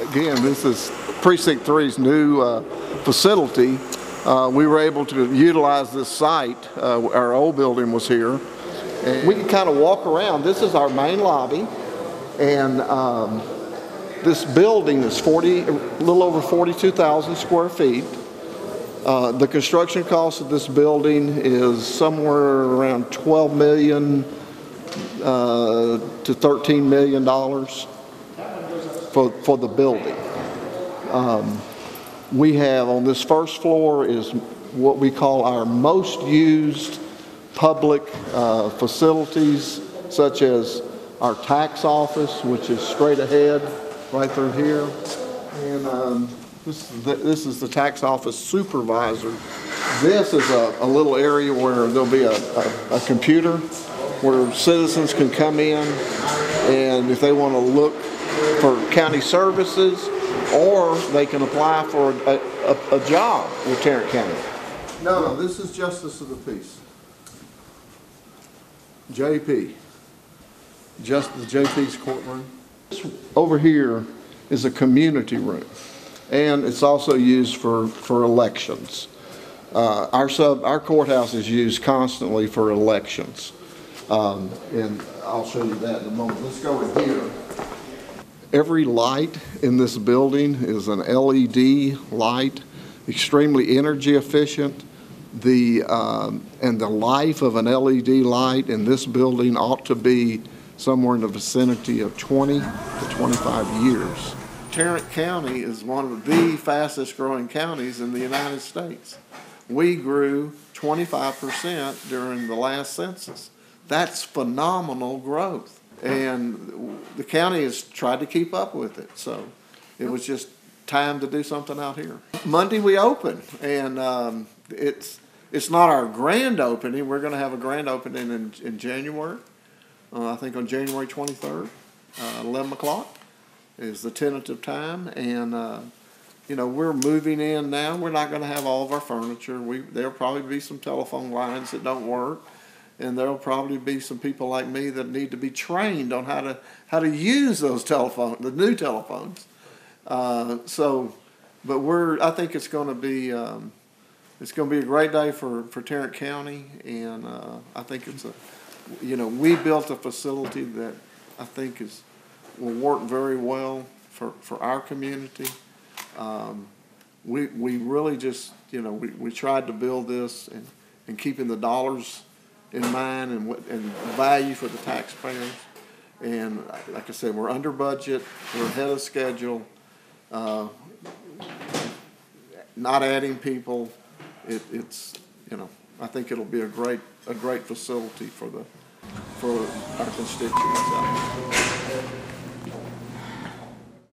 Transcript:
Again, this is Precinct 3's new facility. We were able to utilize this site. Our old building was here. And we can kind of walk around. This is our main lobby. And this building is a little over 42,000 square feet. The construction cost of this building is somewhere around $12 million to $13 million for the building. We have on this first floor is what we call our most used public facilities, such as our tax office, which is straight ahead right through here. And this is the tax office supervisor. This is a little area where there'll be a computer where citizens can come in, and if they want to look for county services, or they can apply for a job with Tarrant County. No, this is Justice of the Peace. JP. Just the JP's courtroom. This over here is a community room, and it's also used for elections. Our courthouse is used constantly for elections, and I'll show you that in a moment. Let's go in here. Every light in this building is an LED light, extremely energy efficient. And the life of an LED light in this building ought to be somewhere in the vicinity of 20 to 25 years. Tarrant County is one of the fastest growing counties in the United States. We grew 25% during the last census. That's phenomenal growth. And the county has tried to keep up with it, so it was just time to do something out here. Monday we open, and it's not our grand opening. We're going to have a grand opening in January. I think on January 23rd, 11 o'clock is the tentative time, and you know, we're moving in now. We're not going to have all of our furniture. There'll probably be some telephone lines that don't work. And there'll probably be some people like me that need to be trained on how to use those the new telephones. But I think it's going to be a great day for Tarrant County, and I think we built a facility that I think will work very well for our community. We really just we tried to build this and keeping the dollars in mind and value for the taxpayers. And like I said, we're under budget, we're ahead of schedule, not adding people. I think it'll be a great facility for our constituents out here.